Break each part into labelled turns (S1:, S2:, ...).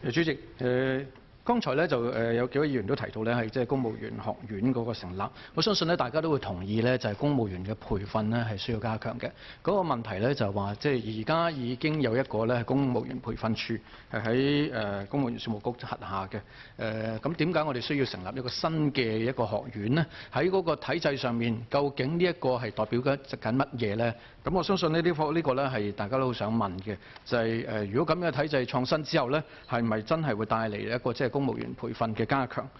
S1: 主席，剛才咧就有幾位議員都提到咧係即係公務員學院嗰個成立，我相信咧大家都會同意咧就係公務員嘅培訓咧係需要加強嘅。嗰個問題咧就係話即係而家已經有一個咧公務員培訓處係喺公務員事務局轄下嘅。咁點解我哋需要成立一個新嘅一個學院呢？喺嗰個體制上面，究竟呢一個係代表緊乜嘢咧？咁我相信呢個咧係大家都好想問嘅，就係如果咁樣嘅體制創新之後咧，係咪真係會帶嚟一個即係公務員培訓嘅加強？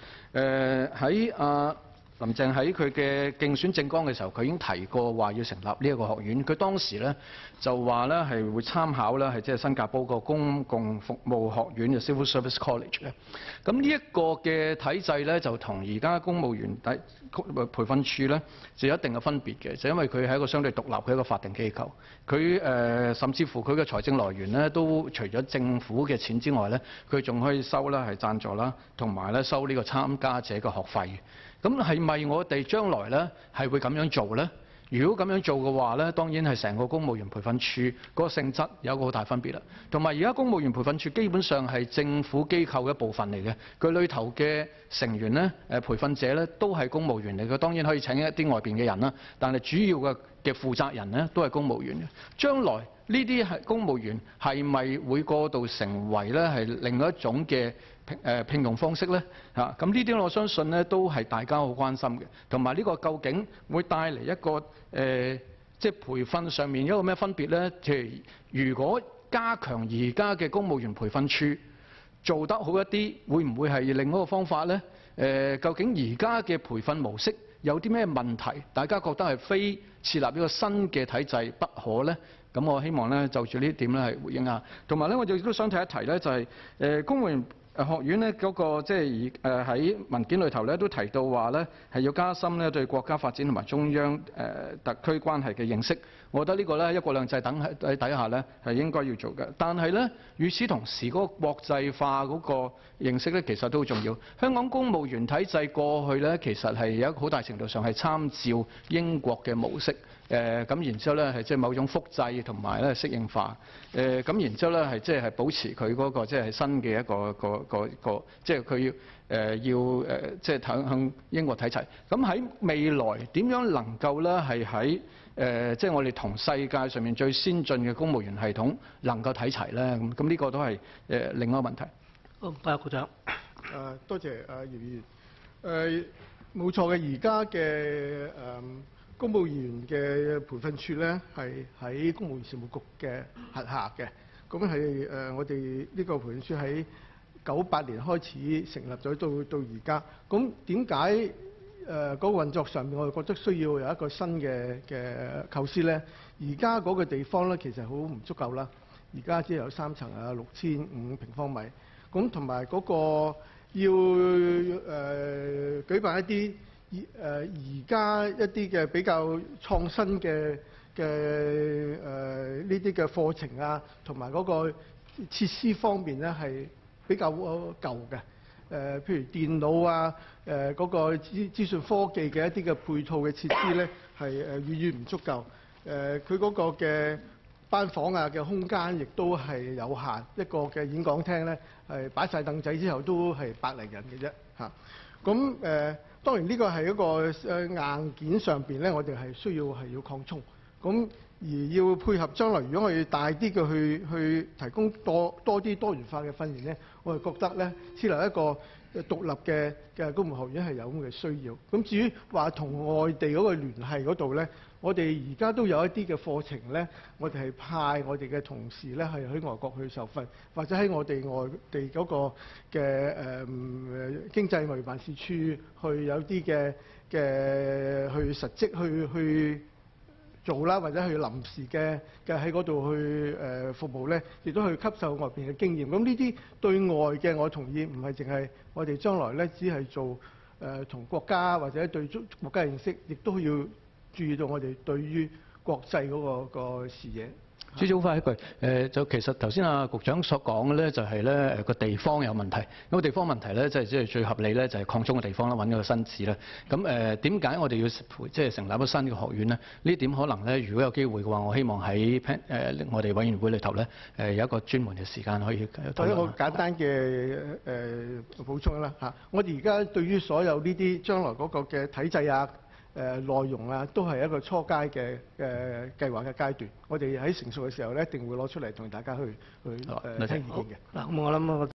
S1: 林鄭喺佢嘅競選政綱嘅時候，佢已經提過話要成立呢一個學院。佢當時咧就話咧係會參考咧係即係新加坡個公共服務學院嘅 Civil Service College 嘅。咁呢一個嘅體制咧就同而家公務員培訓處咧就有一定嘅分別嘅，就因為佢係一個相對獨立嘅一個法定機構。佢甚至乎佢嘅財政來源咧都除咗政府嘅錢之外咧，佢仲可以收啦係贊助啦，同埋咧收呢個參加者嘅學費。咁係咪我哋將來咧係會咁樣做咧？如果咁樣做嘅話咧，當然係成個公務員培訓處嗰個性質有一個好大分別啦。同埋而家公務員培訓處基本上係政府機構嘅一部分嚟嘅，佢裏頭嘅成員咧培訓者咧都係公務員嚟嘅，當然可以請一啲外邊嘅人啦，但係主要嘅負責人咧都係公務員嘅。將來呢啲係公務員係咪會過渡成為咧係另外一種嘅聘用方式咧？咁呢啲我相信咧都係大家好關心嘅，同埋呢個究竟會帶嚟一個即係培訓上面一個咩分別咧？譬如如果加強而家嘅公務員培訓處做得好一啲，會唔會係另一個方法咧？究竟而家嘅培訓模式有啲咩問題？大家覺得係非設立一個新嘅體制不可咧？咁我希望咧就住呢一點咧係回應下。同埋咧，我亦都想提一提咧，就係公務員學院咧嗰個即係喺文件裏頭咧都提到話咧係要加深咧對國家發展同埋中央特區關係嘅認識。我覺得呢個咧一國兩制等喺底下咧係應該要做嘅。但係咧與此同時，嗰個國際化嗰個認識咧其實都好重要。香港公務員體制過去咧其實係有好大程度上係參照英國嘅模式。咁然之後咧係即係某種複製同埋咧適應化。咁然之後咧係即係保持佢嗰個即係新嘅一個即係佢要即係向英國體制。咁喺未來點樣能夠咧係喺即係我哋同世界上面最先進嘅公務員系統能夠睇齊咧？咁呢個都係另一個問題。
S2: 好，拜局長。
S3: 多謝姚議員。冇錯嘅，而家嘅公務員嘅培訓處咧係喺公務員事務局嘅轄下嘅。咁係我哋呢個培訓處喺98年開始成立咗，到而家。咁點解嗰個運作上面我哋覺得需要有一個新嘅構思咧？而家嗰個地方咧其實好唔足夠啦。而家只有3層啊，6500平方米。咁同埋嗰個要舉辦一啲而家一啲嘅比較創新嘅呢啲嘅課程啊，同埋嗰個設施方面咧係比較舊嘅。譬如電腦啊，嗰個資訊科技嘅一啲嘅配套嘅設施咧係遠遠唔足夠。佢嗰個嘅班房啊嘅空間亦都係有限，一個嘅演講廳咧係擺晒凳仔之後都係100零人嘅啫嚇。咁當然呢個係一個硬件上邊咧，我哋係需要要擴充。咁而要配合將來，如果我哋大啲嘅去提供多啲多元化嘅訓練咧，我哋覺得咧設立一個獨立嘅公務學院係有咁嘅需要。咁至於話同外地嗰個聯繫嗰度咧，我哋而家都有一啲嘅課程咧，我哋係派我哋嘅同事咧係喺外國去受訓，或者喺我哋外地嗰個嘅經濟貿易辦事處去有啲嘅去實職去做啦，或者去臨時嘅喺嗰度去服務咧，亦都去吸收外邊嘅經驗。咁呢啲對外嘅，我同意唔係淨係我哋將來咧，只係做同國家或者對國家認識，亦都要注意到我哋對於國際嗰個視野。
S1: 主席好快一句，就其實頭先局長所講嘅咧，就係咧個地方有問題。咁個地方問題咧，即係最合理咧，就係擴充嘅地方啦，揾個新址啦。咁點解我哋要成立一個新嘅學院咧？呢點可能咧，如果有機會嘅話，我希望喺我哋委員會裏頭咧，有一個專門嘅時間可以討論。
S3: 一個簡單嘅補充啦嚇，我哋而家對於所有呢啲將來嗰個嘅體制啊、內容啊，都係一個初階嘅計劃嘅階段。我哋喺成熟嘅時候咧，一定會攞出嚟同大家去聽意見嘅。
S2: 嗱，咁我諗